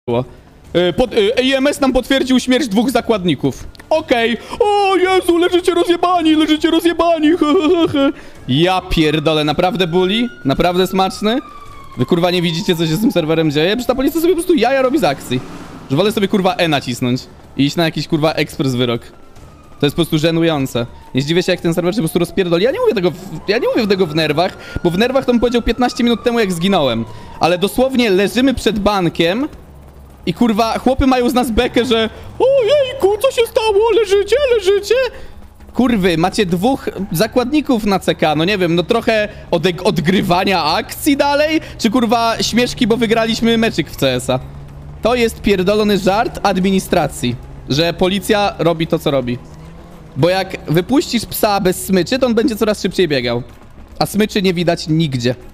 EMS nam potwierdził śmierć 2 zakładników. Okej. O Jezu, leżycie rozjebani, leżycie rozjebani. Ja pierdolę, naprawdę bully? Naprawdę smaczny? Wy kurwa nie widzicie, co się z tym serwerem dzieje? Przecież ta policja sobie po prostu jaja robi z akcji. Że wolę sobie kurwa E nacisnąć i iść na jakiś kurwa ekspres wyrok. To jest po prostu żenujące. Nie zdziwię się, jak ten serwer się po prostu rozpierdoli. Ja nie mówię tego w nerwach, bo w nerwach to bym powiedział 15 minut temu, jak zginąłem. Ale dosłownie leżymy przed bankiem i kurwa chłopy mają z nas bekę, że ojejku, co się stało? Leżycie? Leżycie? Kurwy, macie 2 zakładników na CK, no nie wiem, no trochę odgrywania akcji dalej? Czy kurwa śmieszki, bo wygraliśmy meczyk w CS-a? To jest pierdolony żart administracji, że policja robi to, co robi. Bo jak wypuścisz psa bez smyczy, to on będzie coraz szybciej biegał. A smyczy nie widać nigdzie.